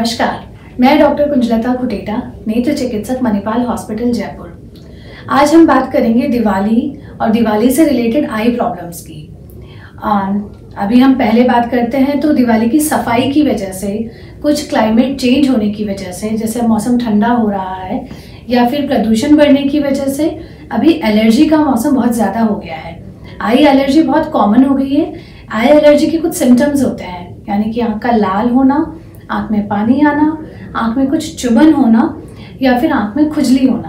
नमस्कार, मैं डॉक्टर कुंजलता खुटेटा, नेत्र चिकित्सक मणिपाल हॉस्पिटल जयपुर। आज हम बात करेंगे दिवाली और दिवाली से रिलेटेड आई प्रॉब्लम्स की। अभी हम पहले बात करते हैं तो दिवाली की सफाई की वजह से, कुछ क्लाइमेट चेंज होने की वजह से, जैसे मौसम ठंडा हो रहा है या फिर प्रदूषण बढ़ने की वजह से अभी एलर्जी का मौसम बहुत ज़्यादा हो गया है। आई एलर्जी बहुत कॉमन हो गई है। आई एलर्जी के कुछ सिम्टम्स होते हैं, यानी कि आँख का लाल होना, आँख में पानी आना, आँख में कुछ चुभन होना या फिर आँख में खुजली होना।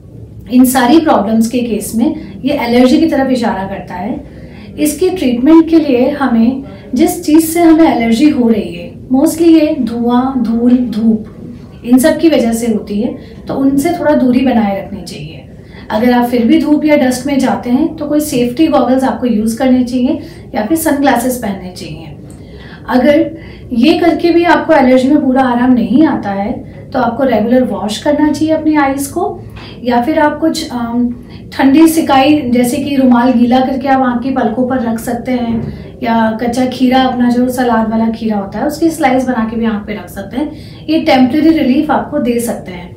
इन सारी प्रॉब्लम्स के केस में ये एलर्जी की तरफ इशारा करता है। इसके ट्रीटमेंट के लिए हमें जिस चीज़ से हमें एलर्जी हो रही है, मोस्टली ये धुआं, धूल, धूप, इन सब की वजह से होती है, तो उनसे थोड़ा दूरी बनाए रखनी चाहिए। अगर आप फिर भी धूप या डस्ट में जाते हैं तो कोई सेफ्टी गॉगल्स आपको यूज़ करने चाहिए या फिर सनग्लासेस पहनने चाहिए। अगर ये करके भी आपको एलर्जी में पूरा आराम नहीं आता है तो आपको रेगुलर वॉश करना चाहिए अपनी आईज को, या फिर आप कुछ ठंडी सिकाई जैसे कि रुमाल गीला करके आप आँख की पलकों पर रख सकते हैं, या कच्चा खीरा, अपना जो सलाद वाला खीरा होता है उसकी स्लाइस बना के भी आँख पे रख सकते हैं। ये टेम्परेरी रिलीफ आपको दे सकते हैं।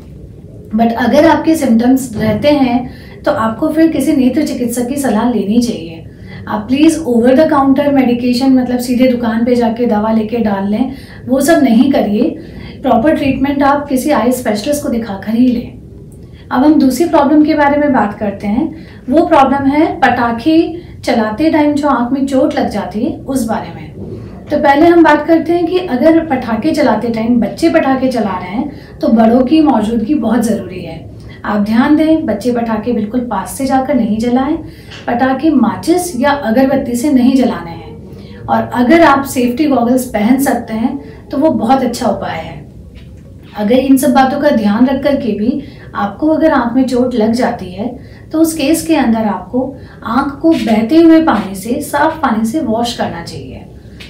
बट अगर आपके सिम्टम्स रहते हैं तो आपको फिर किसी नेत्र चिकित्सक की सलाह लेनी चाहिए। आप please over the counter medication, मतलब सीधे दुकान पे जाके दवा लेके डाल लें, वो सब नहीं करिए। प्रॉपर ट्रीटमेंट आप किसी आई स्पेशलिस्ट को दिखाकर ही लें। अब हम दूसरी प्रॉब्लम के बारे में बात करते हैं। वो प्रॉब्लम है पटाखे चलाते टाइम जो आँख में चोट लग जाती है, उस बारे में। तो पहले हम बात करते हैं कि अगर पटाखे चलाते टाइम बच्चे पटाखे चला रहे हैं तो बड़ों की मौजूदगी बहुत ज़रूरी है। आप ध्यान दें, बच्चे पटाखे बिल्कुल पास से जाकर नहीं जलाएं। पटाखे माचिस या अगरबत्ती से नहीं जलाने हैं, और अगर आप सेफ्टी गॉगल्स पहन सकते हैं तो वो बहुत अच्छा उपाय है। अगर इन सब बातों का ध्यान रख कर के भी आपको अगर आँख में चोट लग जाती है तो उस केस के अंदर आपको आँख को बहते हुए पानी से, साफ पानी से वॉश करना चाहिए।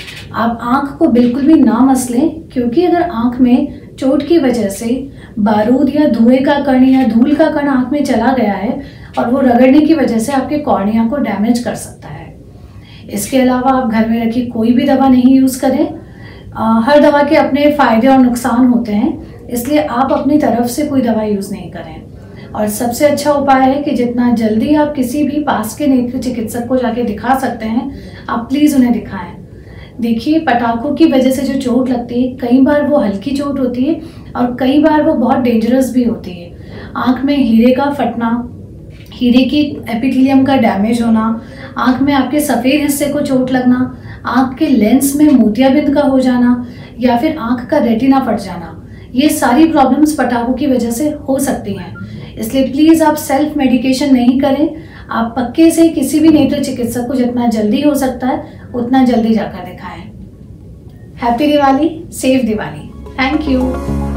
आप आँख को बिल्कुल भी ना मसलें, क्योंकि अगर आँख में चोट की वजह से बारूद या धुएं का कण या धूल का कण आँख में चला गया है और वो रगड़ने की वजह से आपके कॉर्निया को डैमेज कर सकता है। इसके अलावा आप घर में रखी कोई भी दवा नहीं यूज़ करें। हर दवा के अपने फ़ायदे और नुकसान होते हैं, इसलिए आप अपनी तरफ से कोई दवा यूज़ नहीं करें। और सबसे अच्छा उपाय है कि जितना जल्दी आप किसी भी पास के नेत्र चिकित्सक को जाके दिखा सकते हैं, आप प्लीज़ उन्हें दिखाएं। देखिए, पटाखों की वजह से जो चोट लगती है, कई बार वो हल्की चोट होती है और कई बार वो बहुत डेंजरस भी होती है। आँख में हीरे का फटना, हीरे की एपिथेलियम का डैमेज होना, आँख में आपके सफ़ेद हिस्से को चोट लगना, आँख के लेंस में मोतियाबिंद का हो जाना, या फिर आँख का रेटिना फट जाना, ये सारी प्रॉब्लम्स पटाखों की वजह से हो सकती हैं। इसलिए प्लीज़ आप सेल्फ मेडिकेशन नहीं करें। आप पक्के से किसी भी नेत्र चिकित्सक को जितना जल्दी हो सकता है उतना जल्दी जाकर दिखाएं। Happy Diwali, safe Diwali. Thank you.